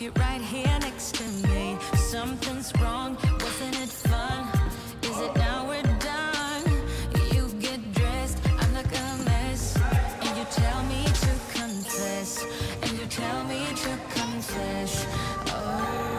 it right here next to me. Something's wrong, wasn't it fun? Is it now we're done? You get dressed, I look a mess, and you tell me to confess, and you tell me to confess. Oh,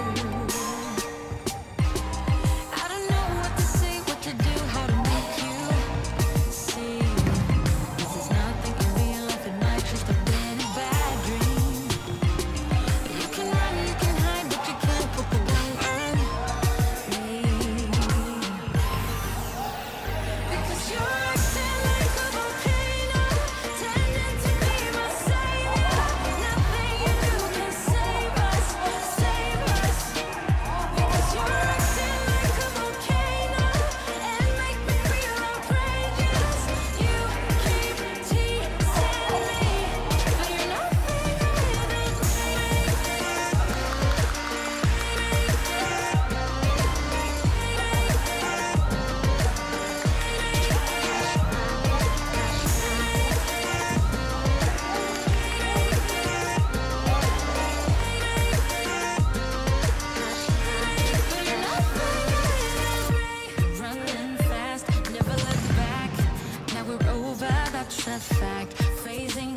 I don't know what to say, what to do, how to make you see. This is nothing in real life, it might just have been a bad dream. You can run, you can hide, but you can't put the blame on me. Because you're acting like a volcano, tending to be my savior. Nothing you do can save us, save us. Because you're acting like a volcano and make me feel outrageous. You keep teasing me, but you're nothing other than running fast, never look back. Now we're over, that's a fact. Phasing